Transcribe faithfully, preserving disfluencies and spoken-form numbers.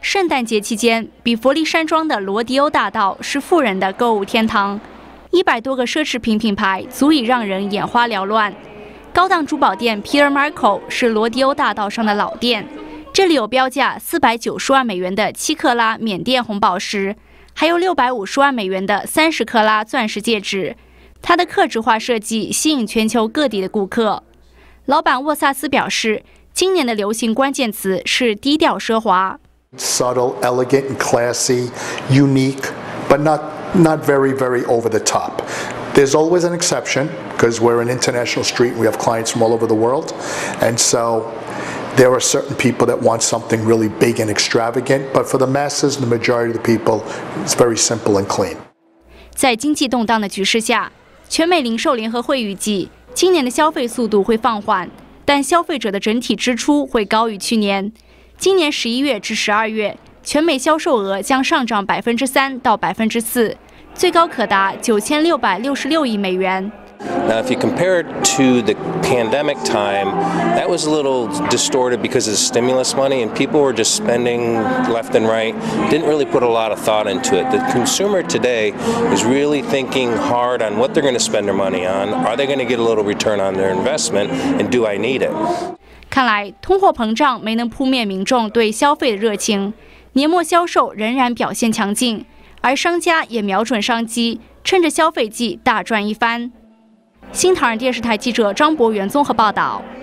圣诞节期间，比佛利山庄的罗迪欧大道是富人的购物天堂，一百多个奢侈品品牌足以让人眼花缭乱。高档珠宝店 Peter Marco 是罗迪欧大道上的老店，这里有标价四百九十万美元的七克拉缅甸红宝石，还有六百五十万美元的三十克拉钻石戒指。它的客制化设计吸引全球各地的顾客。老板沃萨斯表示，今年的流行关键词是低调奢华。 Subtle, elegant, and classy, unique, but not not very, very over the top. There's always an exception because we're an international street and we have clients from all over the world, and so there are certain people that want something really big and extravagant. But for the masses, the majority of the people, it's very simple and clean. 在经济动荡的局势下，全美零售联合会预计，今年的消费速度会放缓，但消费者的整体支出会高于去年。 今年十一月至十二月，全美销售额将上涨百分之三到百分之四，最高可达九千六百六十六亿美元。 Now, if you compare it to the pandemic time, that was a little distorted because of stimulus money, and people were just spending left and right. Didn't really put a lot of thought into it. The consumer today is really thinking hard on what they're going to spend their money on. Are they going to get a little return on their investment, and do I need it? 看来，通货膨胀没能扑灭民众对消费的热情，年末销售仍然表现强劲，而商家也瞄准商机，趁着消费季大赚一番。新唐人电视台记者张博元综合报道。